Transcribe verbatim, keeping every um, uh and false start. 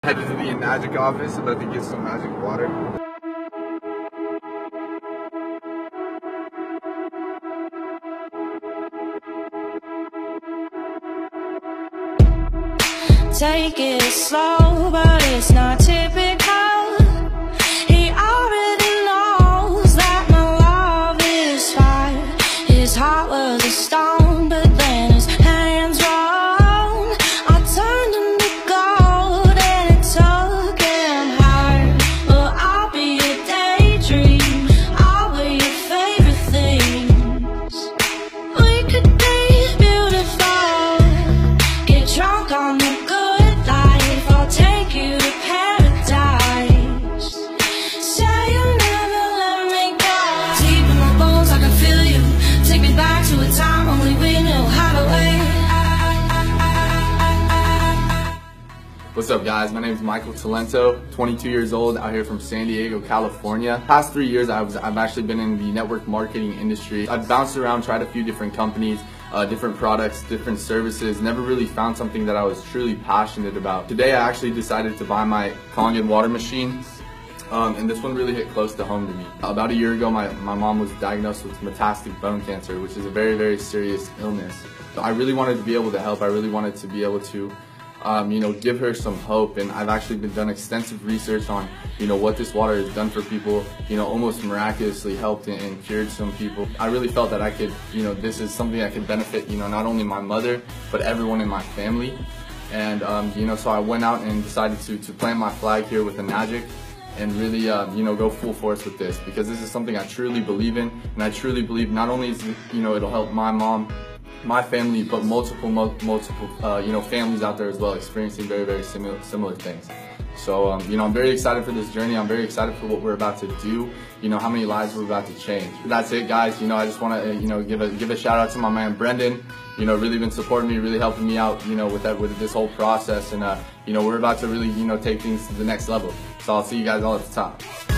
Headed to the Enagic office about to get some magic water. Take it slow, but it's not typical. He already knows that my love is fire. His heart was a stone, but then his hands were on. I turned him to gold and it took him hard. Well, I'll be a daydream, I'll be your favorite things. We could be beautiful, get drunk on the good life. I'll take you to paradise. Say you'll never let me go. Deep in my bones I can feel you. Take me back to a time only we knew how to wait. What's up, guys? My name is Michael Talento, twenty-two years old, out here from San Diego, California. Past three years, I was, I've actually been in the network marketing industry. I've bounced around, tried a few different companies, uh, different products, different services, never really found something that I was truly passionate about. Today, I actually decided to buy my Kangen water machine, um, and this one really hit close to home to me. About a year ago, my, my mom was diagnosed with metastatic bone cancer, which is a very, very serious illness. So I really wanted to be able to help. I really wanted to be able to Um, you know, give her some hope, and I've actually been done extensive research on, you know, what this water has done for people, you know, almost miraculously helped and, and cured some people. I really felt that I could, you know, this is something that could benefit, you know, not only my mother, but everyone in my family. And, um, you know, so I went out and decided to, to plant my flag here with Enagic and really, uh, you know, go full force with this, because this is something I truly believe in, and I truly believe not only is, you know, it'll help my mom, my family, but multiple, multiple, uh, you know, families out there as well, experiencing very, very similar, similar things. So, um, you know, I'm very excited for this journey. I'm very excited for what we're about to do. You know, how many lives we're about to change. That's it, guys. You know, I just want to, you know, give a give a shout out to my man Brendan. You know, really been supporting me, really helping me out. You know, with that, with this whole process, and uh, you know, we're about to really, you know, take things to the next level. So I'll see you guys all at the top.